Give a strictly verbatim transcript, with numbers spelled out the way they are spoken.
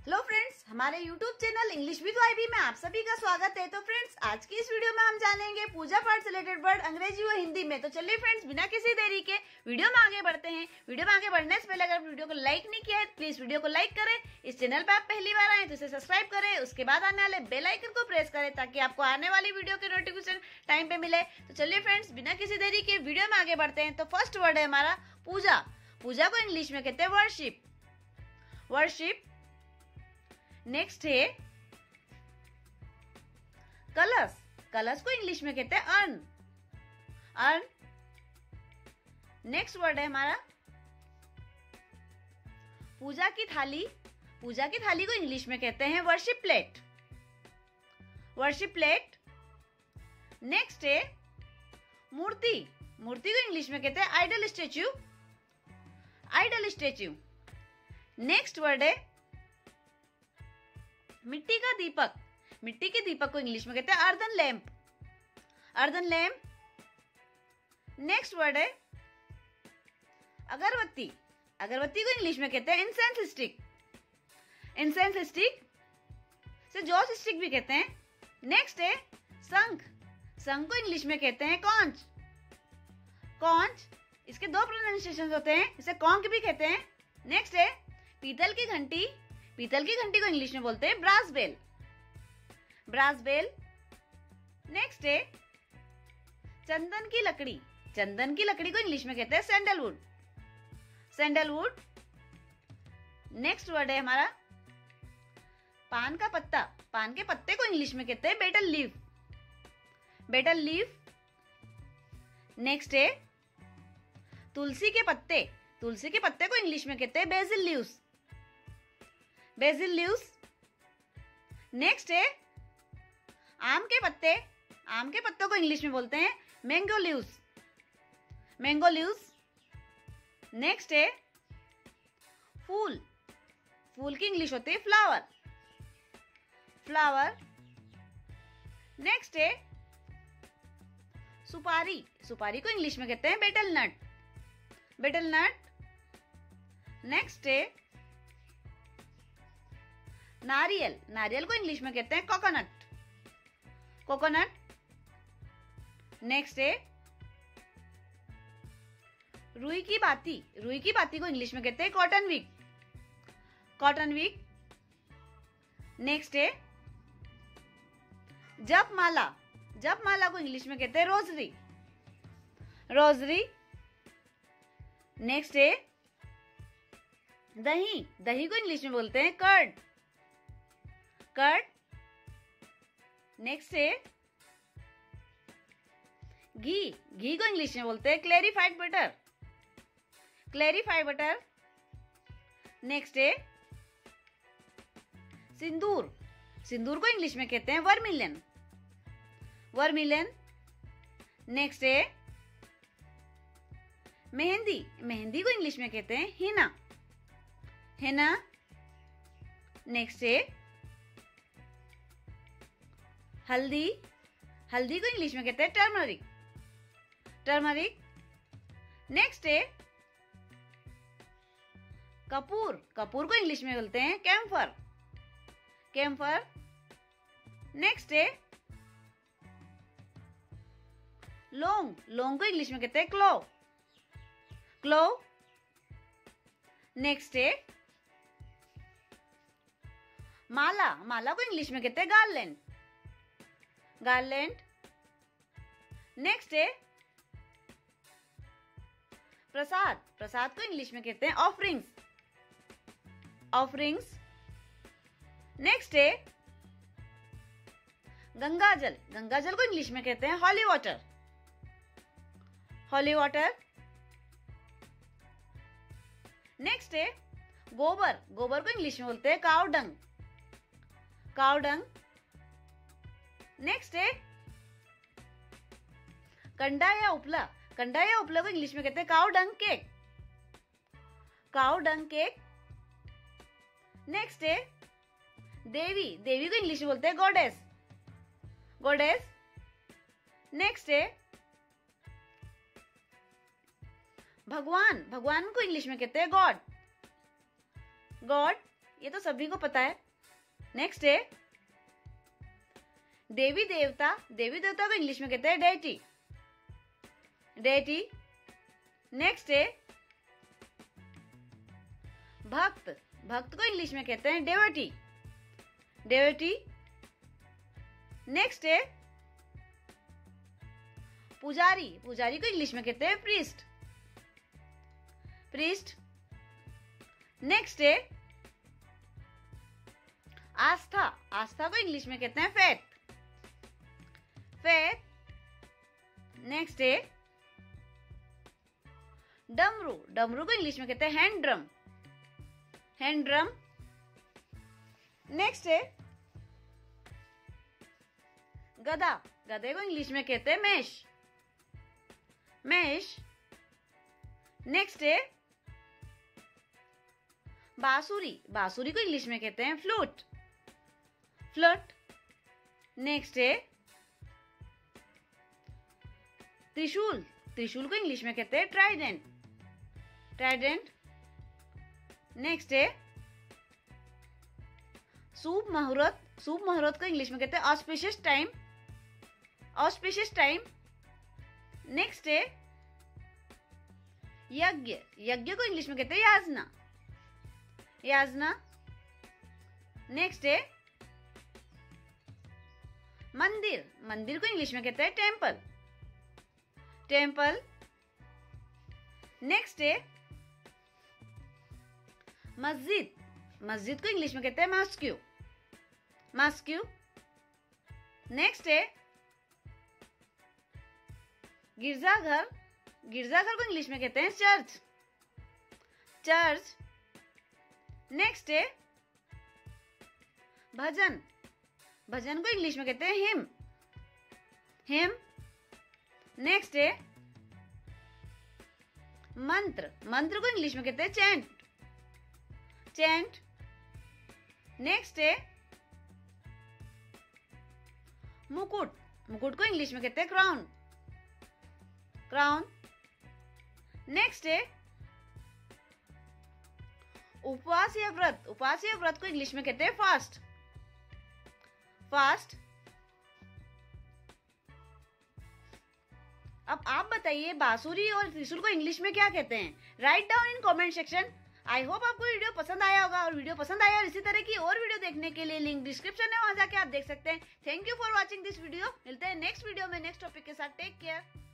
Hello friends, हमारे YouTube channel English with Y B में आप सभी का स्वागत है। तो फ्रेंड्स, आज की इस वीडियो में हम जानेंगे पूजा पाठ से रिलेटेड वर्ड अंग्रेजी व हिंदी में। तो चलिए फ्रेंड्स, बिना किसी देरी के वीडियो में आगे बढ़ते हैं। वीडियो में आगे बढ़ने से पहले अगर वीडियो को लाइक नहीं किया है तो प्लीज वीडियो को लाइक करें। इस चैनल पर आप पहली बार आए तो इसे सब्सक्राइब करें, उसके बाद आने वाले बेल आइकन को प्रेस करें ताकि आपको आने वाली वीडियो के नोटिफिकेशन टाइम पे मिले। तो चलिए फ्रेंड्स, बिना किसी देरी के वीडियो में आगे बढ़ते हैं। तो फर्स्ट वर्ड है हमारा पूजा। पूजा को इंग्लिश में कहते हैं वर्शिप। वर्शिप। नेक्स्ट है कलश। कलश को इंग्लिश में कहते हैं अर्न। अर्न। नेक्स्ट वर्ड है हमारा पूजा की थाली। पूजा की थाली को इंग्लिश में कहते हैं worship plate. Worship plate. Next है मूर्ति। मूर्ति को इंग्लिश में कहते हैं idol statue. Idol statue. Next word है मिट्टी का दीपक। मिट्टी के दीपक को इंग्लिश में कहते हैं earthen lamp. Earthen lamp. Next word है अगरबत्ती। अगरबत्ती को इंग्लिश में कहते हैं इंसेंस स्टिक। इंसेंस स्टिक से जॉस स्टिक भी कहते हैं। नेक्स्ट है शंख। शंख को इंग्लिश में कहते हैं कॉन्च। कॉन्च। इसके दो प्रोनाउंसिएशन होते हैं, इसे कॉन्क भी कहते हैं। नेक्स्ट है पीतल की घंटी। पीतल की घंटी को इंग्लिश में बोलते हैं brass bell. Brass bell. Next है चंदन की लकड़ी। चंदन की लकड़ी को इंग्लिश में कहते हैं सैंडलवुड। सैंडलवुड। नेक्स्ट वर्ड है हमारा पान का पत्ता। पान के पत्ते को इंग्लिश में कहते हैं betel leaf. Betel leaf. Next है तुलसी के पत्ते। तुलसी के पत्ते को इंग्लिश में कहते हैं basil leaves. Basil leaves. Next है आम के पत्ते। आम के पत्तों को इंग्लिश में बोलते हैं mango leaves. Mango leaves. Next है फूल। फूल की इंग्लिश होती है फ्लावर। फ्लावर। नेक्स्ट है सुपारी। सुपारी को इंग्लिश में कहते हैं betel nut. Betel nut. Next है नारियल। नारियल को इंग्लिश में कहते हैं कोकोनट। कोकोनट। नेक्स्ट है रुई की बाती। रुई की बाती को इंग्लिश में कहते हैं cotton wick. Cotton wick. Next है जप माला। जप माला को इंग्लिश में कहते हैं रोजरी। रोजरी। नेक्स्ट है दही। दही को इंग्लिश में बोलते हैं कर्ड। कर्ड। नेक्स्ट है घी। घी को इंग्लिश में बोलते हैं clarified butter. Clarified butter. Next है सिंदूर। सिंदूर को इंग्लिश में कहते हैं वर्मिलियन। वर्मिलियन। नेक्स्ट है मेहंदी। मेहंदी को इंग्लिश में कहते हैं हिना। हिना। नेक्स्ट है हल्दी। हल्दी को इंग्लिश में कहते हैं टर्मरिक। टर्मरिक। नेक्स्ट है कपूर। कपूर को इंग्लिश में बोलते हैं कैम्फर। कैम्फर। नेक्स्ट है लौंग। लौंग को इंग्लिश में कहते हैं क्लोव। क्लोव। नेक्स्ट है माला। माला को इंग्लिश में कहते हैं गार्लैंड। गार्लैंड। नेक्स्ट है प्रसाद। प्रसाद को इंग्लिश में कहते हैं ऑफरिंग्स। ऑफरिंग्स। नेक्स्ट है गंगाजल। गंगाजल को इंग्लिश में कहते हैं holy water. Holy water. Next है गोबर। गोबर को इंग्लिश में बोलते हैं cow dung. Cow dung. Next है कंडा या उपला। कंडा या उपला को इंग्लिश में कहते हैं cow dung cake. Cow dung cake. Next है देवी। देवी को इंग्लिश में बोलते हैं गॉडेस। गॉडेस। नेक्स्ट है भगवान। भगवान को इंग्लिश में कहते हैं गॉड। गॉड ये तो सभी को पता है। नेक्स्ट है देवी देवता। देवी देवता को इंग्लिश में कहते हैं डेटी, डेटी। नेक्स्ट है भक्त। भक्त को इंग्लिश में कहते हैं डेवटी, डेवटी। नेक्स्ट है पुजारी। पुजारी को इंग्लिश में कहते हैं प्रीस्ट, प्रीस्ट। नेक्स्ट है आस्था। आस्था को इंग्लिश में कहते हैं फेथ, फेथ। नेक्स्ट है डमरू। डमरू को इंग्लिश में कहते हैं hand drum, hand drum. Next है गधा। गधे को इंग्लिश में कहते हैं मेष, मेष। नेक्स्ट है बांसुरी। बांसुरी को इंग्लिश में कहते हैं फ्लूट, फ्लूट। नेक्स्ट है त्रिशूल। त्रिशूल को इंग्लिश में कहते हैं ट्राइडेंट, ट्राइडेंट। नेक्स्ट है शुभ मुहूर्त। शुभ मुहूर्त को इंग्लिश में कहते हैं auspicious time, auspicious time. Next है यज्ञ। यज्ञ को इंग्लिश में कहते हैं याजना, याजना। नेक्स्ट है मंदिर। मंदिर को इंग्लिश में कहते हैं टेम्पल, टेम्पल। नेक्स्ट है मस्जिद। मस्जिद को इंग्लिश में कहते हैं मॉस्क्यू, मॉस्क्यू। नेक्स्ट है गिरजाघर। गिरजाघर को इंग्लिश में कहते हैं चर्च, चर्च। नेक्स्ट है भजन। भजन को इंग्लिश में कहते हैं हिम, हिम। नेक्स्ट है मंत्र। मंत्र को इंग्लिश में कहते हैं चैंट, चैंट। नेक्स्ट है मुकुट। मुकुट को इंग्लिश में कहते हैं क्राउन, क्राउन। नेक्स्ट है उपवास या व्रत। उपवास या व्रत को इंग्लिश में कहते हैं फास्ट, फास्ट। अब आप बताइए बांसुरी और त्रिशूल को इंग्लिश में क्या कहते हैं? Write down in comment section. I hope आपको वीडियो पसंद आया होगा, और वीडियो पसंद आया और इसी तरह की और वीडियो देखने के लिए लिंक डिस्क्रिप्शन में, वहां जाके आप देख सकते हैं। Thank you for watching this video. मिलते हैं नेक्स्ट वीडियो में नेक्स्ट टॉपिक के साथ। Take care.